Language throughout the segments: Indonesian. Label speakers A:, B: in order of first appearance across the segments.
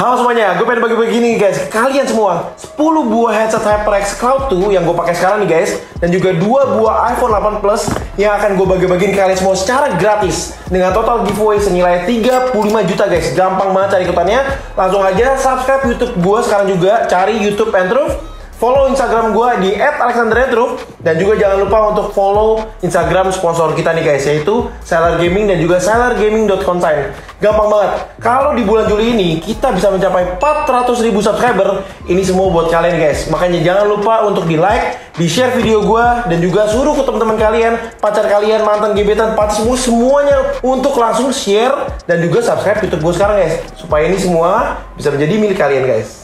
A: Halo semuanya, gue pengen bagi-bagi nih guys. Kalian semua 10 buah headset HyperX Cloud 2 yang gue pakai sekarang nih guys, dan juga 2 buah iPhone 8 Plus yang akan gue bagi-bagiin kalian semua secara gratis dengan total giveaway senilai 35 juta guys. Gampang banget cari ikutannya. Langsung aja subscribe YouTube gue sekarang juga, cari YouTube Entruth. Follow Instagram gue di @alexanderentruth, dan juga jangan lupa untuk follow Instagram sponsor kita nih guys, yaitu Seller Gaming dan juga sellergaming.consign. Gampang banget. Kalau di bulan Juli ini kita bisa mencapai 400.000 subscriber, ini semua buat kalian guys. Makanya jangan lupa untuk di like, di share video gue, dan juga suruh ke teman-teman kalian, pacar kalian, mantan gebetan, pacar semuanya untuk langsung share dan juga subscribe YouTube gue sekarang guys, supaya ini semua bisa menjadi milik kalian guys.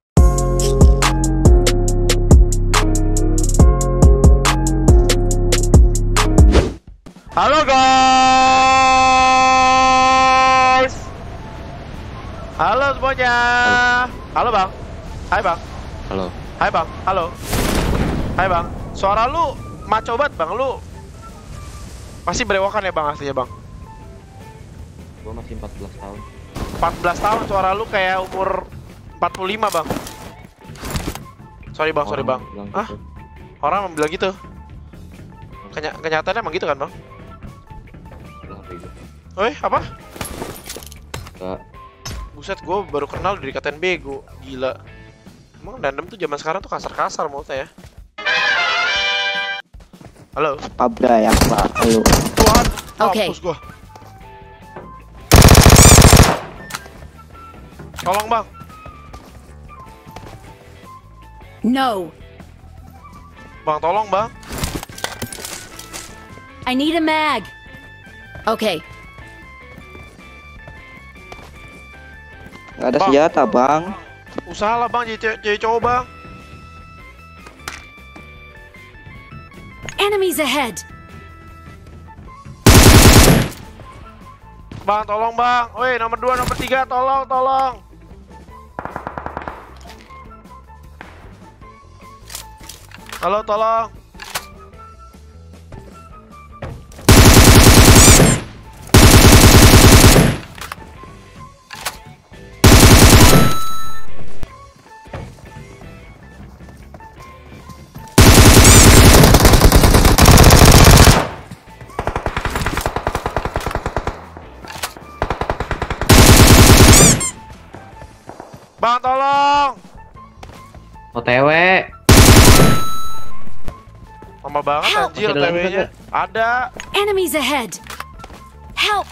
A: Halo guys. Halo semuanya. Halo bang. Hai bang.
B: Halo.
A: Hai bang. Halo. Hai bang. Suara lu maco banget bang. Lu pasti berewokan ya bang aslinya bang.
B: Gua masih 14 tahun.
A: 14 tahun suara lu kayak umur 45 bang. Sorry bang, sorry bang. Ah? Orang bilang gitu. Kenyataannya emang gitu kan bang? Woi, apa?
B: Enggak.
A: Buset, gue baru kenal dari dikatain bego. Gila. Emang Dandem tuh zaman sekarang tuh kasar-kasar mulutnya ya. Halo.
C: Pabra ya pak. Halo.
A: Tuhan.
D: Oke.
A: Mampus gua. Tolong bang.
D: No.
A: Bang, tolong bang.
D: I need a mag. Okay.
C: Gak ada
A: Bang.
C: senjata bang.
A: Usahalah bang, jadi cowok bang.
D: Enemies ahead.
A: Bang, tolong bang. Woi, nomor 2, nomor 3, tolong, tolong. Halo, tolong. Bang, tolong.
B: OTW.
A: Lama banget
D: Help.
A: anjir
B: Masih ada lagi,
A: TW-nya. Ada.
D: Enemies ahead. Help.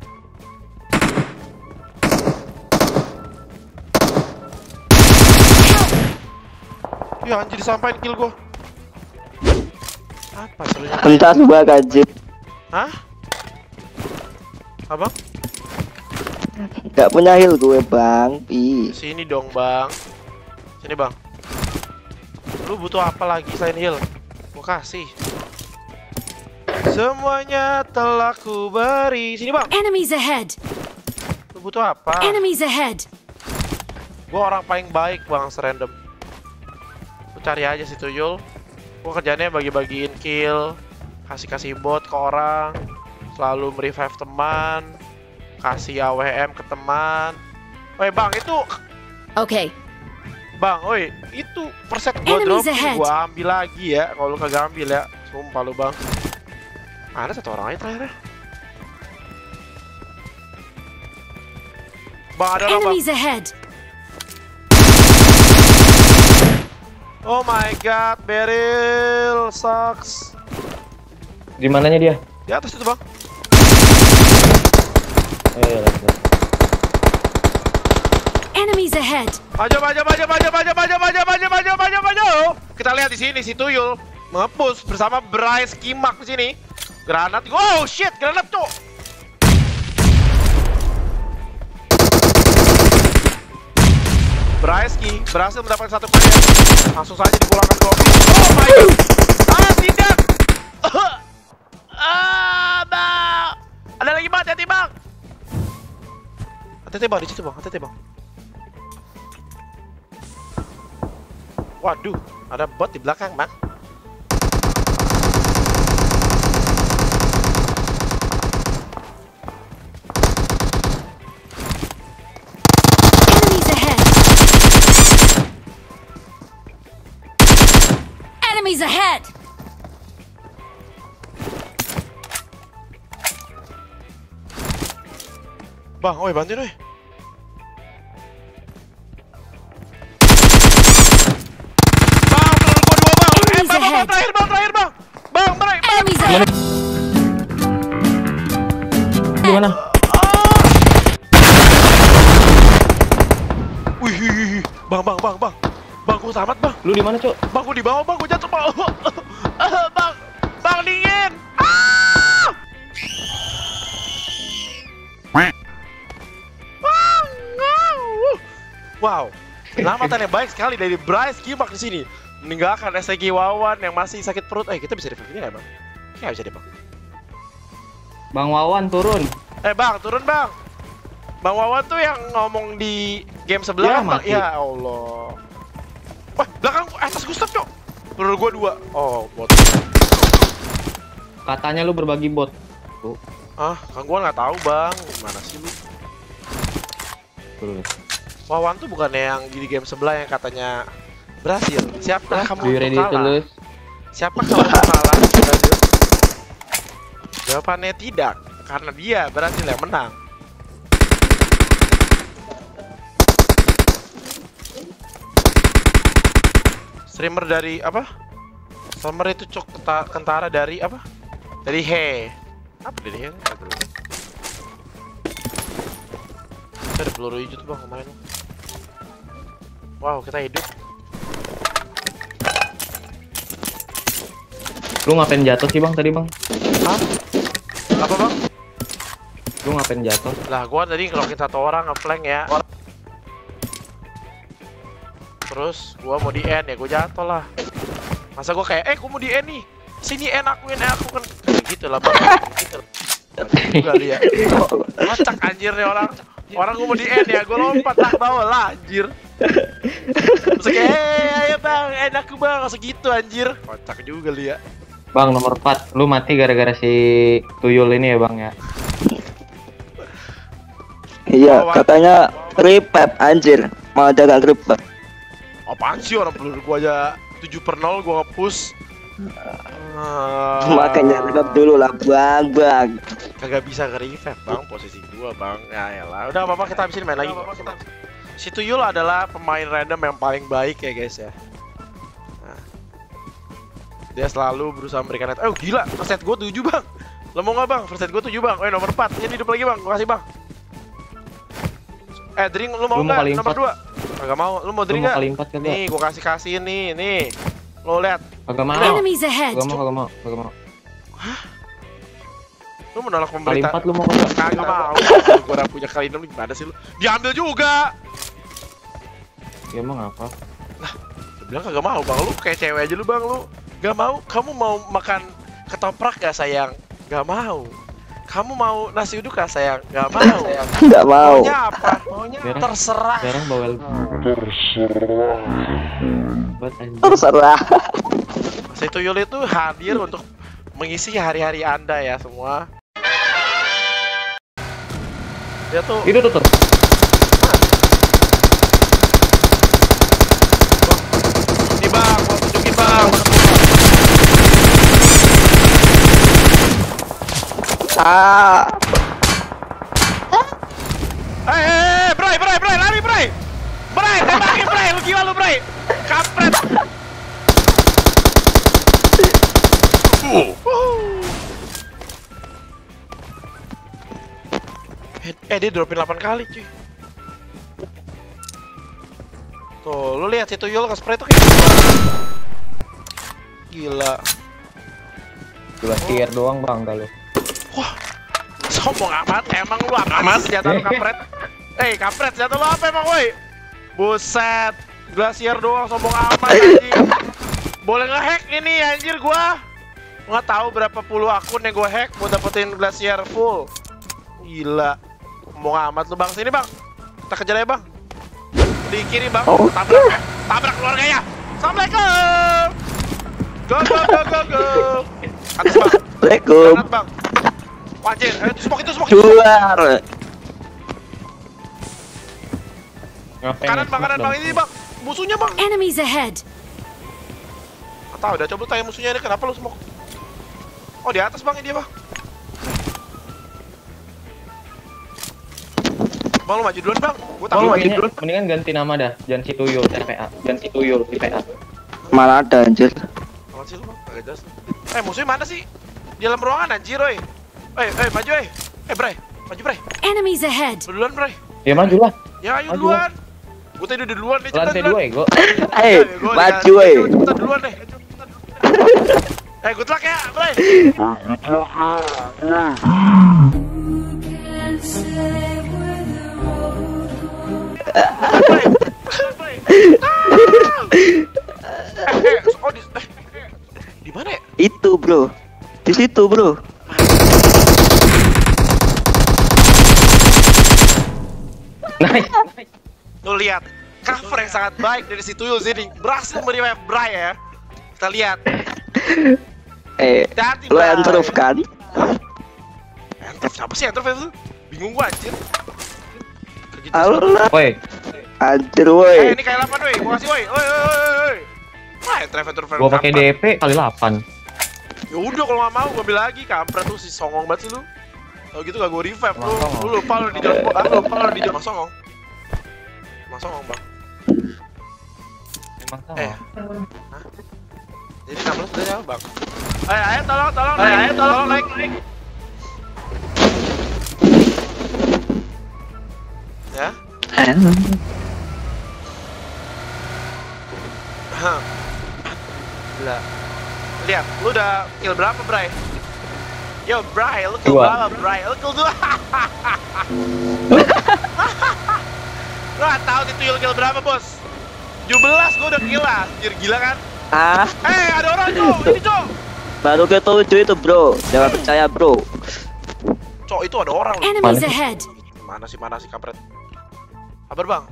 A: Ya anjir, disampain kill gua. Apa serunya?
C: Bentar bang anjir.
A: Hah? Abang?
C: Gak punya heal gue bang. Ih.
A: Sini dong bang. Sini bang. Lu butuh apa lagi selain heal? Gua kasih. Semuanya telah ku beri. Sini bang.
D: Enemies ahead.
A: Lu butuh apa?
D: Enemies ahead.
A: Gua orang paling baik bang, serandom. Lu cari aja si Tuyul. Gua kerjanya bagi-bagiin kill, kasih-kasih bot ke orang, selalu merevive teman, kasih AWM ke teman. Woi bang, itu
D: Okay.
A: bang, woi itu perset gua
D: Enemies
A: drop,
D: ahead.
A: gua ambil lagi ya. Kalau lu kagak ambil ya, sumpah lu bang. Ada satu orang aja terakhir. Bang, ada orang bang.
D: Enemies ahead.
A: Oh my god, Beryl sucks.
B: Di mananya dia?
A: Di atas itu bang.
B: Lihat.
D: Enemies ahead.
A: Maju, maju, maju, maju, maju, maju, maju, maju, maju, maju, maju. Kita lihat di sini si Tuyul nge-push bersama Bryce Kimak di sini. Granat. Oh shit, granat tuh. Bryce Ki berhasil mendapatkan satu player. Langsung saja dipulangkan ke lobby. Oh my god. Ah, tidak. Bang. Ada lagi bang, hati-hati bang. Hati-hati bang, di situ bang, hati-hati bang. Waduh, ada bot di belakang bang.
D: Enemies ahead. Enemies ahead!
E: Bang, oi bantuin oi. Bang, peluru gua 2 bang. Bang, terakhir bang. Bang,
D: Enemies ahead!
B: Gimana?
E: Wih, bang. Bang, gua selamat bang.
B: Lu di mana, Cok?
E: Bang, gua di bawah bang, gua jatuh bang. Bang dingin. Wow, penyelamatan yang baik sekali dari Bryce Kimak di sini, meninggalkan STG Wawan yang masih sakit perut. Kita bisa revive ini nggak bang? Kayaknya bisa deh bang.
B: Bang Wawan turun.
E: Bang, turun bang. Bang Wawan tuh yang ngomong di game sebelah
B: Ya,
E: kan, Bang?
B: mati.
E: Ya Allah. Wah, belakang atas Gustaf cok. Peluru gua 2. Oh, bot.
B: Katanya lu berbagi bot. Tuh,
E: Kan gua nggak tahu bang. Gimana sih lu?
B: turun.
E: Wawan tuh bukannya yang di game sebelah yang katanya berhasil. Siapa kamu
B: Do you
E: untuk
B: ready to
E: kalah?
B: lose?
E: Siapa kamu untuk kalah? Berhasil? Jawabannya tidak, karena dia berhasil yang menang. Streamer dari apa? Streamer itu kentara dari apa? Dari He. Apa dari He? Ada peluru hijau tuh bang kemarin. Wow, kita hidup.
B: Lu ngapain jatuh sih, Bang, tadi, Bang?
E: Hah? Apa bang?
B: Lu ngapain jatuh?
E: Lah gua tadi ngelokin 1 orang nge-flank ya. Terus gua mau di end ya, gua jatuh lah. Masa gua kayak gua mau di end nih. Sini end aku kan gitu lah bang. Gitu. Juga dia. Kocak anjir nih orang. Orang gua mau di end ya, gua lompat lah bawah lah anjir. Terus kayak ayo bang, end aku bang, segitu anjir. Kocak juga dia.
B: Bang, nomor 4. Lu mati gara-gara si tuyul ini ya, Bang ya?
C: Iya, katanya revive anjir. Mau ada gak revive?
E: Apaan sih orang peluru gua aja 7/0 gua nge-push.
C: Makanya revive dulu lah bang.
E: Kagak bisa nge-revive bang, posisi gua bang. Ya elah, udah apa-apa kita habisin main lagi. Si Tuyul adalah pemain random yang paling baik ya guys ya. Nah, dia selalu berusaha memberikan net. Gila, first set gua 7 bang. Lo mau nggak bang? First set gua 7 bang. Nomor 4, ini hidup lagi bang, gua kasih bang. Drink lu mau
B: Lu mau
E: nggak?
B: kali
E: Nomor 2. Kagak mau, lu mau drink
B: Lu mau
E: nggak?
B: kali 4 kagak?
E: Nih, gua kasih nih. Lo lihat.
B: Kagak mau.
D: Enemies ahead!
B: Kagak mau.
E: Lu menolak
B: Kali
E: pemerintah.
B: 4 lu mau kagak?
E: Kagak mau. Gua udah punya kali 6 gimana sih lu? Diambil juga.
B: Ya emang apa?
E: Dia bilang kagak mau bang, lu kayak cewek aja lu bang, lu gak mau. Kamu mau makan ketoprak gak sayang? Gak mau. Kamu mau nasi uduk gak sayang? Gak mau.
C: Nggak mau.
E: Maunya apa? Maunya
B: Sekarang-
E: terserah.
B: Sekarang bawel.
C: Terserah.
E: Si Tuyul itu hadir untuk mengisi hari-hari Anda ya semua. Dia tuh
B: Itu tuh.
E: ini bang, gua tunjukin bang. Bray, lari Bray. Bray, tembakin Bray, lu gila lu Bray. Kampret. Dia dropin 8 kali cuy. Tuh, lu lihat si Tuyul ke spray tuh kayak gila.
B: Cuma tier doang, Bang, kalau.
E: Wah, sombong amat, emang lu apa senjata lu kampret? Kampret, senjata lu apa emang woi? Buset, Glacier doang sombong amat anjing. Boleh nge-hack ini anjir gua. Nggak tahu berapa puluh akun yang gua hack buat dapetin Glacier full. Gila. Sombong amat lu bang, sini bang. Kita kejar ya bang. Di kiri bang, tabrak keluarganya. Assalamualaikum. Go. Atas bang.
C: Assalamualaikum.
E: Granat bang. Wajir, itu smoke.
C: Keluar.
B: Ngapain?
E: Kanan bang, ini bang. Musuhnya bang.
D: Enemies ahead!
E: tahu. Udah coba tanya musuhnya ini kenapa lu smoke? Oh di atas bang, ini dia bang. Bang lu maju duluan bang. Gua tahu maju duluan.
B: Mendingan ganti nama dah. Jangan si Tuyul TPA. Jangan si Tuyul TPA.
C: Malah ada anjir.
E: Mana sih lu bang? Agak jelas. Musuhnya mana sih? Di dalam ruangan anjir, oi. Maju, Bray. Maju, Bray.
D: Enemies ahead.
E: Lu duluan, Bray.
B: Ya maju lah.
E: Ya, ayo duluan. Gua tadi udah duluan nih, cepetan
B: Lantai
E: duluan.
B: 2 ego.
C: Maju
E: Cepetan duluan deh. Good luck ya, Bray. Bray. Di mana ya?
C: Itu bro. Di situ bro.
B: Nice.
E: Lu lihat cover yang sangat baik dari si Tuyul sini berhasil merevive Bray ya. Kita lihat. Hati-hati,
C: Lu
E: Bray.
C: improve kan?
E: Improve siapa sih improve itu? Bingung gua anjir.
C: Allah.
B: Woi,
C: Anjir woi.
E: Ini kayak 8 woi, gua kasih woi. Oi. Wah, improve.
B: gua pakai DP kali 8.
E: Ya udah kalau nggak mau gua ambil lagi, kampret tuh si songong banget sih lu. Kalau gitu gak gua revive lu.
B: Songong.
E: Lu lupa lu di dalam Mas songong. Mas songong, Bang.
B: Emang sama.
E: Jadi nama lu sebenarnya apa, Bang? Ayo tolong naik. Ya. Gila. Lihat, lu udah kill berapa, Bray? Yo, Bray, lu kill
B: 2.
E: berapa, Bray? Lu kill 2. Lu gak tau nih Tuyul kill berapa, bos? 17, gua udah kill lah. Gila kan? Ada orang, Cok. Ini, Cok.
C: Baru ke 7 itu bro. Jangan percaya bro.
E: Cok, itu ada orang loh.
D: Enemies ahead.
E: Mana sih kampret? Kabar, Bang?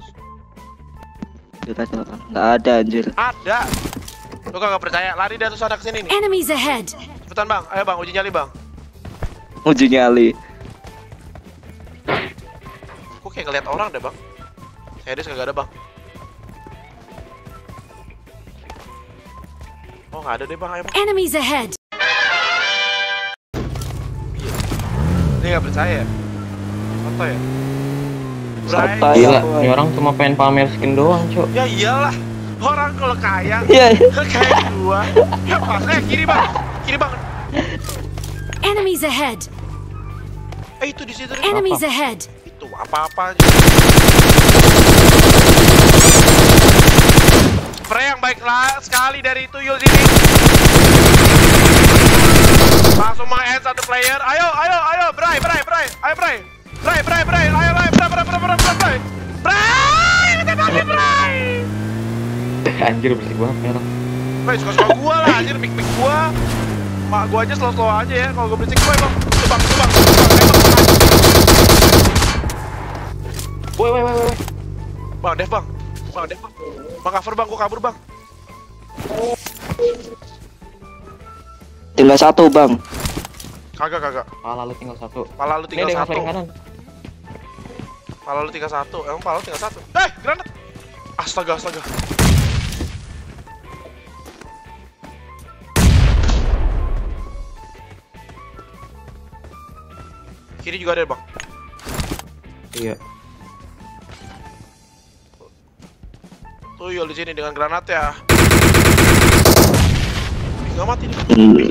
C: Nggak ada anjir.
E: Ada. Lu kagak percaya? Lari dari sana ke sini nih.
D: Enemies ahead.
E: Cepetan, Bang. Ayo, Bang, uji nyali, Bang.
C: Uji nyali.
E: Gua kayak ngeliat orang deh, Bang. Serius kagak ada, Bang. Oh, nggak ada deh, Bang. Ayo, Bang.
D: Enemies ahead.
E: Ini nggak percaya. Foto ya?
C: Santai.
B: Gila, ini orang cuma pengen pamer skin doang, Cok.
E: Ya iyalah. Orang kalau kaya,
C: Iya.
E: kayak gua. Ya pas, kiri, Bang. Kiri, Bang.
D: Enemies ahead.
E: Itu di situ.
D: Enemies ahead.
E: Itu apa-apa aja. Spray yang baik sekali dari Tuyul sini. Langsung meng-end satu player. Ayo, Bray. Ayo, Bray. Bray. Kita bagi, Bray.
B: Anjir bersih banget nih orang.
E: Bray, suka-suka gua lah, anjir. Mik gua. Mak gua aja slow-slow aja ya. Kalau gua berisik, Bray, Bang. Itu, Bang.
B: Woi.
E: Bang, Dev, Bang. Bang, cover, Bang. Gua kabur, Bang.
C: Tinggal 1 bang.
E: Kagak.
B: Pala lu tinggal 1.
E: Pala lu tinggal
B: Ini ada
E: 1.
B: yang kanan.
E: Pala lu tinggal 1. Emang pala lu tinggal 1. Granat. Astaga. Kiri juga ada, Bang.
B: Iya.
E: Tuyul di sini dengan granat ya. Nggak mati nih.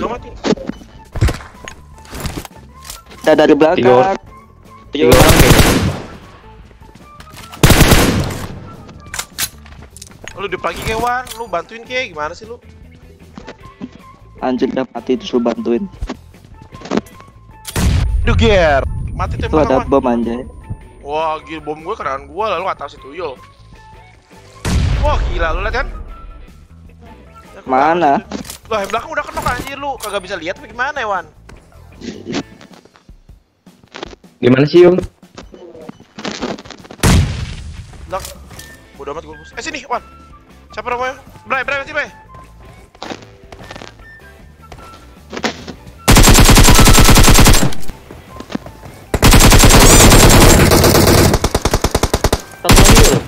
C: Kita dari belakang.
B: 3 orang kayaknya.
E: Lu dipagi kewan, lu bantuin ke gimana sih lu?
C: Anjir udah mati disuruh bantuin.
E: Duh, Ger. Mati
C: Itu
E: tembak
C: ada
E: kawan.
C: bom anjay.
E: Wah, gila, bom gue kenaan gue lalu gak tau si Tuyul. Wah, gila, lu liat kan? Ya,
C: Mana?
E: Lah, yang belakang udah kenok anjir lu. Kagak bisa lihat apa gimana ya, Wan?
B: Gimana sih, Yung?
E: Belakang. Bodoh amat gue. Sini, Wan. Siapa namanya? Bray, sini, Bray.
B: Satu lagi lu.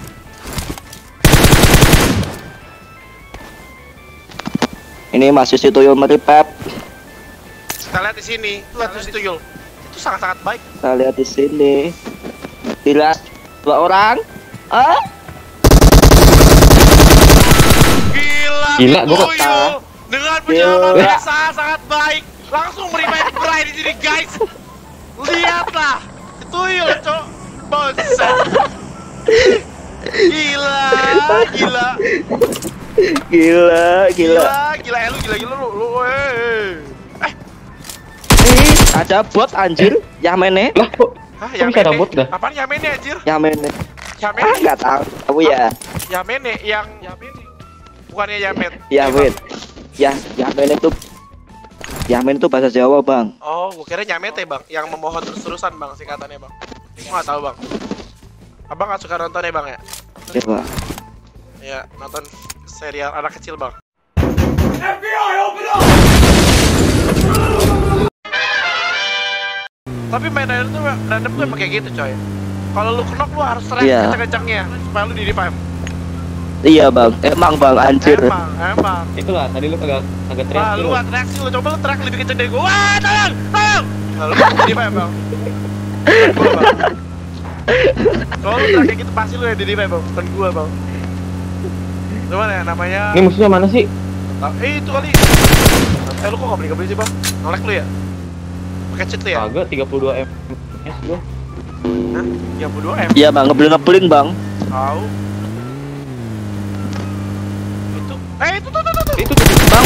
C: Ini masih si Tuyul meripep.
E: Kita lihat di sini, lihat di situ Yul. Itu sangat-sangat baik.
C: Kita lihat di sini. Tidak 2 orang. Ah?
E: Gila,
B: gua
E: Tuyul dengan penyelaman sangat baik. Langsung merevive Bray di sini guys. Lihatlah, Tuyul cok. Buset. Gila. Lu.
C: Ada bot anjir, Yamene.
B: Lah kok
E: Hah,
B: bisa ada bot dah?
E: Apaan Yamene anjir?
C: Yamene.
E: Yamene.
C: Enggak tahu ya.
E: Yamene yang Yamene. Bukannya Yamet.
C: Yamen. Yamen itu bahasa Jawa, Bang.
E: Oh, gua kira Yamete, Bang, yang memohon terus-terusan, Bang, singkatannya, Bang. Gua enggak tahu, Bang. Abang nggak suka nonton ya, Bang ya?
C: Ya, Bang.
E: Ya, nonton serial anak kecil, Bang. Tapi main random tuh emang kayak gitu, coy. Kalau lu knock lu harus teriak
C: Iya.
E: kenceng-kencengnya supaya lu di revive.
C: Iya, Bang. Emang, Bang, anjir.
E: Emang.
B: itulah tadi lu agak teriak
E: Wah, lu
B: dulu.
E: gak teriak sih, lu coba lu teriak lebih kenceng dari gua. Wah, tolong! Nah, lu di revive, Bang. Gua, Bang. Kalau lu teriak kayak gitu pasti lu yang di revive, Bang. Bukan gua, Bang. Cuman ya namanya.
B: Ini musuhnya mana sih?
E: Itu kali. Lu kok gak beli sih, Bang? Nolek lu ya? Pakai cheat lu ya?
B: Agak 32 ms gua.
E: Hah? 32 M?
C: Iya, Bang. Ngebling, Bang.
E: Tahu. Itu. Itu tuh.
B: Itu Bang.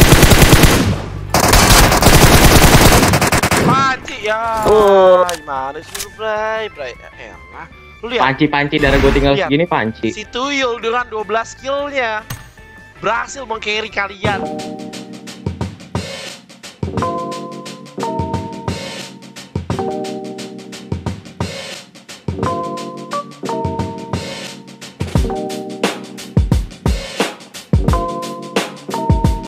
E: Panci ya.
C: Oh.
E: Gimana sih lu, Bray? Elah. Lu lihat.
B: Panci darah gua tinggal
E: Lihat.
B: segini panci.
E: Si Tuyul dengan 12 kill-nya berhasil meng-carry kalian.